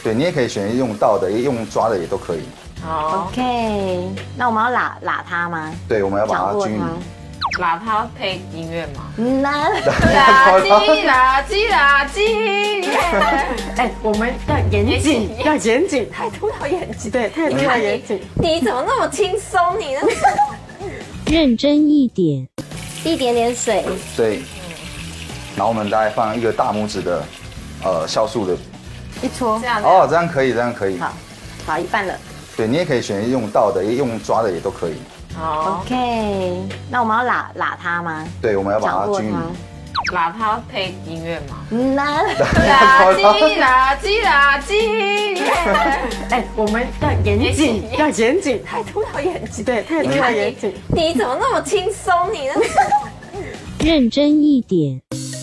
对你也可以选用倒的，用抓的也都可以。 好 ，OK。那我们要拉它吗？ 对，我们要把它均匀。 喇叭配音乐吗？ 难。 垃圾垃圾垃圾。 哎，我们要严谨，要严谨， 太涂到眼睛。 对，太多要严谨。 你怎么那么轻松？你呢？ 认真一点， 一点点水。 对。然后我们大概放一个大拇指的，酵素的。 一撮。 这样。 哦，这样可以，这样可以。 好，好，一半了。 对，你也可以选用倒的，用抓的也都可以。 好 ，OK。那我们要拉它吗？ 对，我们要把它均匀。 喇叭配音乐吗？ 难。 垃圾垃圾垃圾。 哎，我们要严谨，要严谨， 太涂到眼睛。 对，太多要严谨。 你怎么那么轻松？你呢？ 认真一点。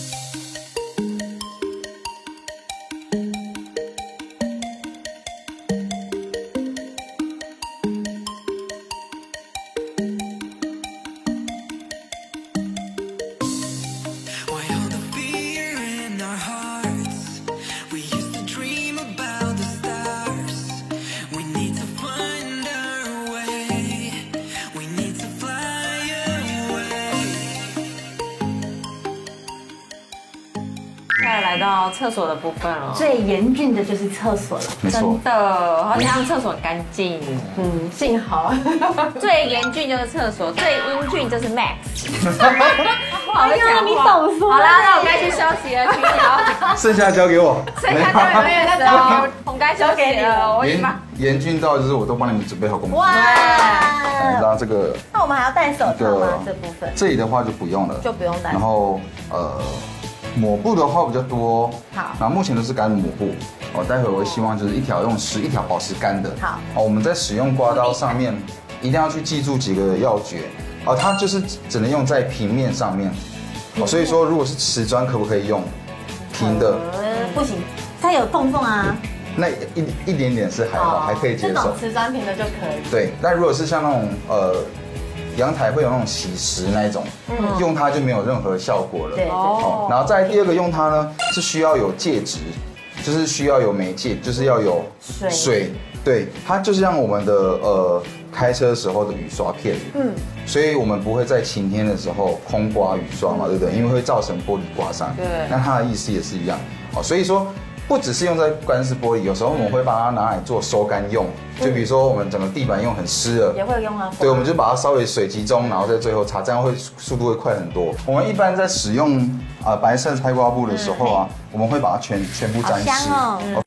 来到厕所的部分了， 最严峻的就是厕所了， 没错。 真的，好像厕所干净。 幸好。 最严峻就是厕所，最英俊就是 Max。不好意思， 你懂说。 好啦，那我该去休息了，徐鸟。 剩下交给我。 剩下交给我的时候，我们该休息了。我严峻到就是我都帮你们准备好工作。 哇。 然后这个。 那我们还要戴手套吗？这部分。 这里的话就不用了。 就不用戴。 然后抹布的话比较多， 好， 然后目前都是干抹布，待会我会希望就是一条用湿，一条保持干的， 好， 我们在使用刮刀上面一定要去记住几个要诀，它就是只能用在平面上面，所以说如果是瓷砖可不可以用平的？ 不行，它有缝啊。 那一点点是还好，还可以接受。 这种瓷砖平的就可以。 对，但如果是像那种阳台会有那种洗石那一种，用它就没有任何效果了。 对， 然后再第二个用它呢，是需要有介质，就是需要有媒介，就是要有水。对，它就是像我们的开车时候的雨刷片。所以我们不会在晴天的时候空刮雨刷嘛，对不对？因为会造成玻璃刮伤。 对。 那它的意思也是一样。所以说。不只是用在干湿玻璃，有时候我们会把它拿来做收干用，就比如说我们整个地板用很湿了， 也会用啊。 对，我们就把它稍微水集中，然后在最后擦，这样会速度会快很多。我们一般在使用白色拍刮布的时候啊，我们会把它全部沾湿，